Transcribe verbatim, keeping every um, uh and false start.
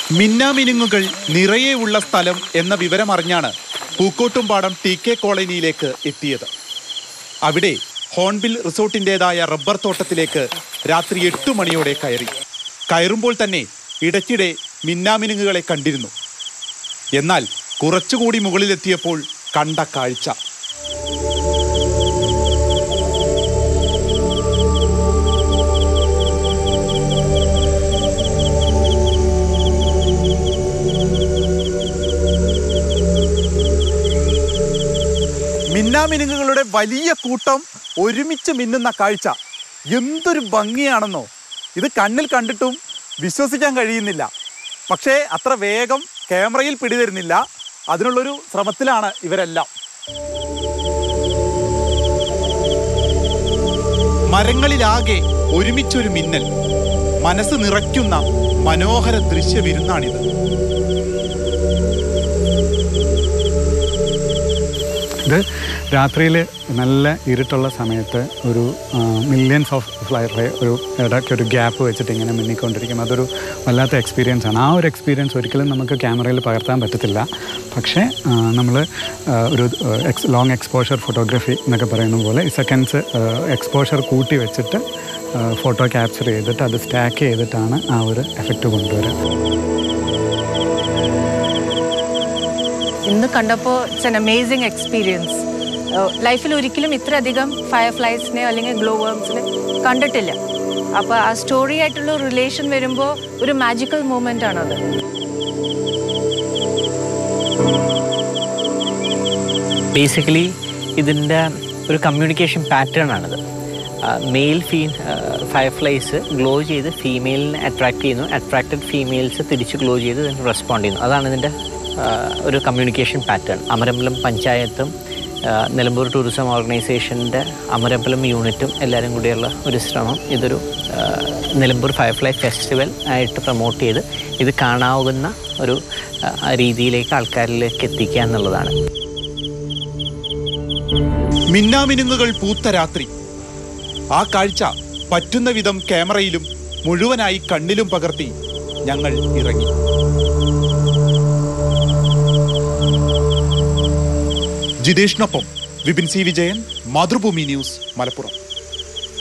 മിന്നാമിനുങ്ങുകൾ നിറയെ ഉള്ള സ്ഥലം എന്ന വിവരമറിഞ്ഞാണ് പൂക്കോട്ടുംപാടം ടി കെ കോളനിയിലേക്ക് എത്തിയത്. അവിടെ ഹോൺബിൽ റിസോർട്ടിൻ്റെതായ റബ്ബർ തോട്ടത്തിലേക്ക് രാത്രി എട്ടു മണിയോടെ കയറി. കയറുമ്പോൾ തന്നെ ഇടയ്ക്കിടെ മിന്നാമിനുങ്ങുകളെ കണ്ടിരുന്നു. എന്നാൽ കുറച്ചുകൂടി മുകളിലെത്തിയപ്പോൾ കണ്ട കാഴ്ച മിന്നാമിനുങ്ങുകളുടെ വലിയ കൂട്ടം ഒരുമിച്ച് മിന്നുന്ന കാഴ്ച എന്തൊരു ഭംഗിയാണെന്നോ. ഇത് കണ്ണിൽ കണ്ടിട്ടും വിശ്വസിക്കാൻ കഴിയുന്നില്ല. പക്ഷേ അത്ര വേഗം ക്യാമറയിൽ പിടിതരുന്നില്ല. അതിനുള്ളൊരു ശ്രമത്തിലാണ് ഇവരെല്ലാം. മരങ്ങളിലാകെ ഒരുമിച്ചൊരു മിന്നൽ, മനസ്സ് നിറയ്ക്കുന്ന മനോഹര ദൃശ്യവിരുന്നാണിത്. ഇത് രാത്രിയിൽ നല്ല ഇരുട്ടുള്ള സമയത്ത് ഒരു മില്യൺസ് ഓഫ് ഫ്ലൈഫ്ലൈ ഒരു ഇടയ്ക്ക് ഒരു ഗ്യാപ്പ് വെച്ചിട്ട് ഇങ്ങനെ മിന്നിക്കൊണ്ടിരിക്കും. അതൊരു വല്ലാത്ത എക്സ്പീരിയൻസ് ആണ്. ആ ഒരു എക്സ്പീരിയൻസ് ഒരിക്കലും നമുക്ക് ക്യാമറയിൽ പകർത്താൻ പറ്റത്തില്ല. പക്ഷേ നമ്മൾ ഒരു എക്സ് ലോങ് എക്സ്പോഷർ ഫോട്ടോഗ്രാഫി എന്നൊക്കെ പറയുന്ന പോലെ ഈ സെക്കൻഡ്സ് എക്സ്പോഷർ കൂട്ടി വെച്ചിട്ട് ഫോട്ടോ ക്യാപ്ചർ ചെയ്തിട്ട് അത് സ്റ്റാക്ക് ചെയ്തിട്ടാണ് ആ ഒരു എഫക്റ്റ് കൊണ്ടുവരിക. ഇന്ന് കണ്ടപ്പോൾ ഇറ്റ്സ് എൻ അമേസിങ് എക്സ്പീരിയൻസ്. ലൈഫിൽ ഒരിക്കലും ഇത്രയധികം ഫയർഫ്ലൈസിനെ അല്ലെങ്കിൽ ഗ്ലോ വർംസിനെ കണ്ടിട്ടില്ല. അപ്പോൾ ആ സ്റ്റോറി ആയിട്ടുള്ള റിലേഷൻ വരുമ്പോൾ ഒരു മാജിക്കൽ മൂമെൻ്റ് ആണത്. ബേസിക്കലി ഇതിൻ്റെ ഒരു കമ്മ്യൂണിക്കേഷൻ പാറ്റേൺ ആണിത്. മെയിൽ ഫീ ഫയർഫ്ലൈസ് ഗ്ലോ ചെയ്ത് ഫീമെയിലിനെ അട്രാക്ട് ചെയ്യുന്നു, അട്രാക്റ്റഡ് ഫീമെയിൽസ് തിരിച്ച് ഗ്ലോ ചെയ്ത് ഇതിന് റെസ്പോണ്ട് ചെയ്യുന്നു. അതാണ് ഇതിൻ്റെ ഒരു കമ്മ്യൂണിക്കേഷൻ പാറ്റേൺ. അമരമ്പലം പഞ്ചായത്തും നിലമ്പൂർ ടൂറിസം ഓർഗനൈസേഷൻ്റെ അമരമ്പലം യൂണിറ്റും എല്ലാവരും കൂടിയുള്ള ഒരു ശ്രമം ഇതൊരു നിലമ്പൂർ ഫയർഫ്ലൈ ഫെസ്റ്റിവൽ ആയിട്ട് പ്രൊമോട്ട് ചെയ്ത് ഇത് കാണാവുന്ന ഒരു രീതിയിലേക്ക് ആൾക്കാരിലേക്ക് എത്തിക്കുക എന്നുള്ളതാണ്. മിന്നാമിനുങ്ങുകൾ പൂത്ത രാത്രി. ആ കാഴ്ച പറ്റുന്ന വിധം ക്യാമറയിലും മുഴുവനായി കണ്ണിലും പകർത്തി ഞങ്ങൾ ഇറങ്ങി. ജിതേഷിനൊപ്പം വിപിൻ സി വിജയൻ, മാതൃഭൂമി ന്യൂസ്, മലപ്പുറം.